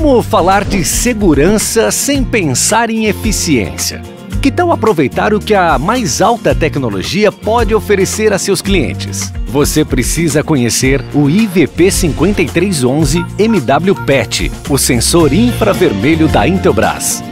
Como falar de segurança sem pensar em eficiência? Que tal aproveitar o que a mais alta tecnologia pode oferecer a seus clientes? Você precisa conhecer o IVP5311 MW-PET, o sensor infravermelho da Intelbras.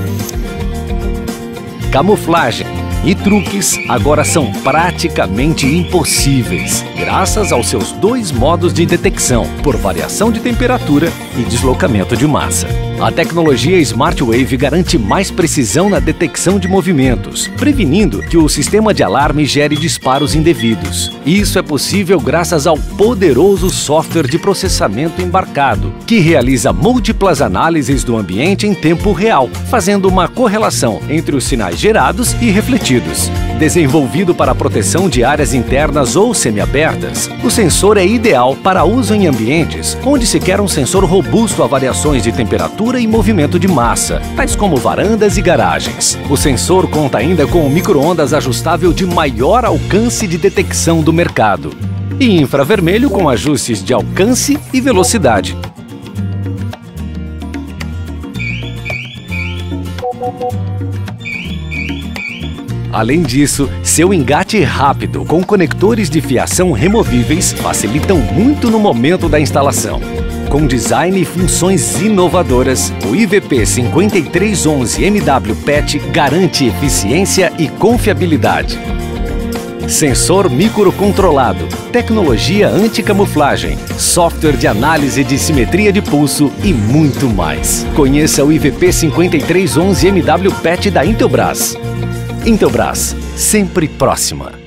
Camuflagem e truques agora são praticamente impossíveis, graças aos seus dois modos de detecção, por variação de temperatura e deslocamento de massa. A tecnologia Smart Wave garante mais precisão na detecção de movimentos, prevenindo que o sistema de alarme gere disparos indevidos. Isso é possível graças ao poderoso software de processamento embarcado, que realiza múltiplas análises do ambiente em tempo real, fazendo uma correlação entre os sinais gerados e refletidos. Desenvolvido para a proteção de áreas internas ou semiabertas, o sensor é ideal para uso em ambientes onde se quer um sensor robusto a variações de temperatura e movimento de massa, tais como varandas e garagens. O sensor conta ainda com um micro-ondas ajustável de maior alcance de detecção do mercado e infravermelho com ajustes de alcance e velocidade. Além disso, seu engate rápido com conectores de fiação removíveis facilitam muito no momento da instalação. Com design e funções inovadoras, o IVP5311 MW-PET garante eficiência e confiabilidade. Sensor microcontrolado, tecnologia anti-camuflagem, software de análise de simetria de pulso e muito mais. Conheça o IVP5311 MW-PET da Intelbras. Intelbras, sempre próxima.